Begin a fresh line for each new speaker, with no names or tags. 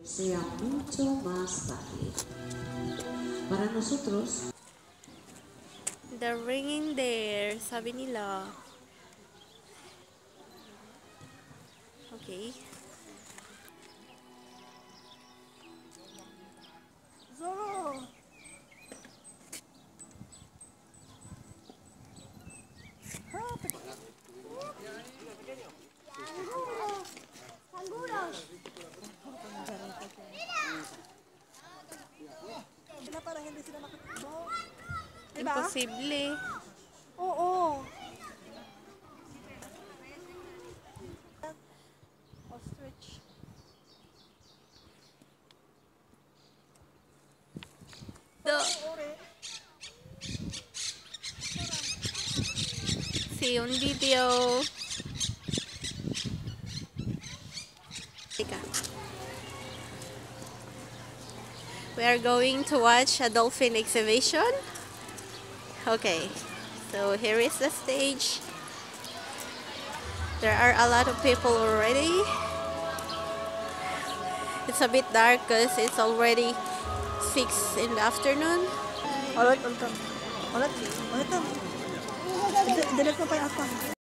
sea mucho más fácil. Para nosotros,
the ringing there, sabi nila. Okay.
Zorro! Sila para hindi sila makatakbo. Diba?
Imposible.
Oo. Ostrich.
See you on video. We are going to watch a dolphin exhibition. Okay, so here is the stage. There are a lot of people already. It's a bit dark because it's already 6 in the afternoon.
Ulit. Ulit mo pa yung apa.